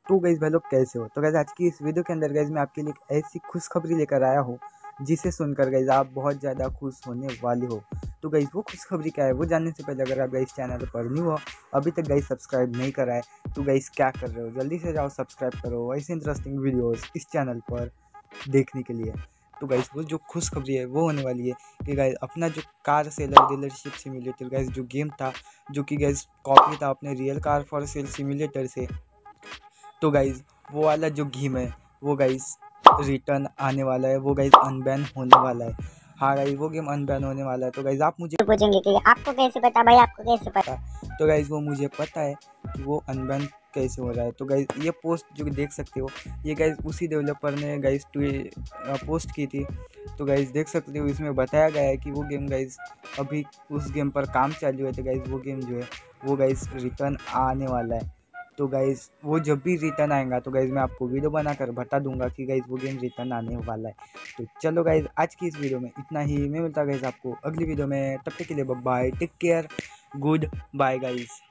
तो गाइस भाई लोग कैसे हो? तो गाइस आज की इस वीडियो के अंदर गाइस मैं आपके लिए एक ऐसी खुशखबरी लेकर आया हूँ जिसे सुनकर गाइस आप बहुत ज़्यादा खुश होने वाले हो। तो गाइस वो खुशखबरी क्या है वो जानने से पहले अगर आप गाइस चैनल पर न्यू हो, अभी तक गाइस सब्सक्राइब नहीं करा है, तो गाइस क्या कर रहे हो? जल्दी से जाओ सब्सक्राइब करो ऐसे इंटरेस्टिंग वीडियोस इस चैनल पर देखने के लिए। तो गाइस वो जो खुशखबरी है वो होने वाली है कि गाइस अपना जो car seller dealership simulator guys जो गेम था, जो कि गाइस कॉपी था अपने real car for sale simulator से, तो गाइज़ वो वाला जो गेम है वो गाइज़ रिटर्न आने वाला है, वो गाइज़ अनबैन होने वाला है। हाँ गाइज़ वो गेम अनबैन होने वाला है। तो गाइज़ आप मुझे पूछेंगे कि आपको कैसे पता भाई, आपको कैसे पता? तो गाइज़ वो मुझे पता है कि वो अनबैन कैसे हो रहा है। तो गाइज़ ये पोस्ट जो देख सकते हो ये गाइज़ उसी डेवलपर ने गाइज़ पोस्ट की थी। तो गाइज़ देख सकते हो इसमें बताया गया है कि वो गेम गाइज़ अभी उस गेम पर काम चालू है। तो गाइज़ वो गेम जो है वो गाइज़ रिटर्न आने वाला है। तो गाइज़ वो जब भी रिटर्न आएगा तो गाइज़ मैं आपको वीडियो बनाकर बता दूंगा कि गाइज़ वो गेम रिटर्न आने वाला है। तो चलो गाइज़ आज की इस वीडियो में इतना ही। मैं मिलता गाइज़ आपको अगली वीडियो में, तब तक के लिए bye, take care, good bye guys.